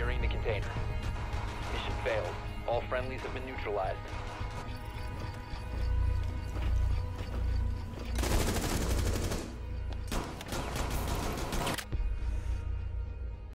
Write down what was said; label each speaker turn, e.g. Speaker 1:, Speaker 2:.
Speaker 1: securing the container. Mission failed. All friendlies have been neutralized.